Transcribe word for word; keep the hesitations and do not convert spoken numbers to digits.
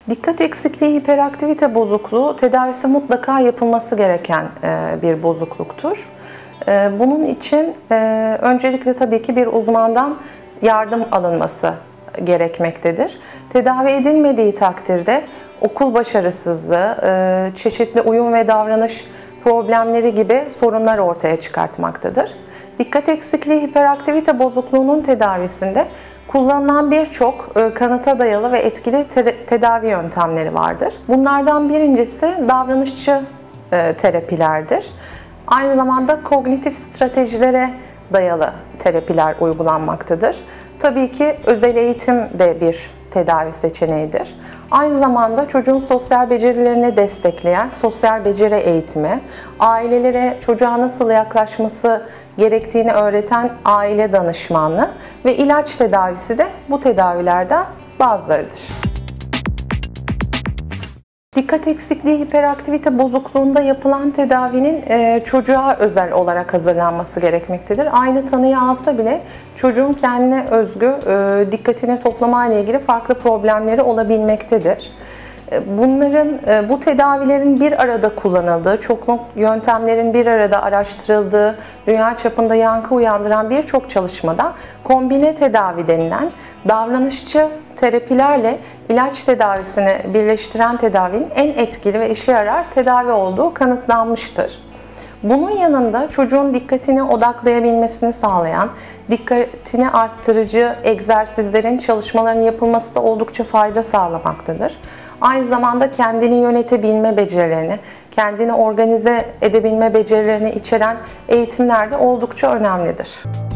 Dikkat eksikliği hiperaktivite bozukluğu tedavisi mutlaka yapılması gereken bir bozukluktur. Bunun için öncelikle tabii ki bir uzmandan yardım alınması gerekmektedir. Tedavi edilmediği takdirde okul başarısızlığı, çeşitli uyum ve davranış problemleri gibi sorunlar ortaya çıkartmaktadır. Dikkat eksikliği hiperaktivite bozukluğunun tedavisinde kullanılan birçok kanıta dayalı ve etkili tedavi yöntemleri vardır. Bunlardan birincisi davranışçı terapilerdir. Aynı zamanda kognitif stratejilere dayalı terapiler uygulanmaktadır. Tabii ki özel eğitim de bir tedavi seçeneğidir. Aynı zamanda çocuğun sosyal becerilerini destekleyen sosyal beceri eğitimi, ailelere çocuğa nasıl yaklaşması gerektiğini öğreten aile danışmanlığı ve ilaç tedavisi de bu tedavilerden bazılarıdır. Dikkat eksikliği hiperaktivite bozukluğunda yapılan tedavinin e, çocuğa özel olarak hazırlanması gerekmektedir. Aynı tanıyı alsa bile çocuğun kendine özgü e, dikkatini toplama ile ilgili farklı problemleri olabilmektedir. Bunların, bu tedavilerin bir arada kullanıldığı, çoklu yöntemlerin bir arada araştırıldığı, dünya çapında yankı uyandıran birçok çalışmada kombine tedavi denilen davranışçı terapilerle ilaç tedavisini birleştiren tedavinin en etkili ve işe yarar tedavi olduğu kanıtlanmıştır. Bunun yanında çocuğun dikkatini odaklayabilmesini sağlayan, dikkatini arttırıcı egzersizlerin, çalışmaların yapılması da oldukça fayda sağlamaktadır. Aynı zamanda kendini yönetebilme becerilerini, kendini organize edebilme becerilerini içeren eğitimler de oldukça önemlidir.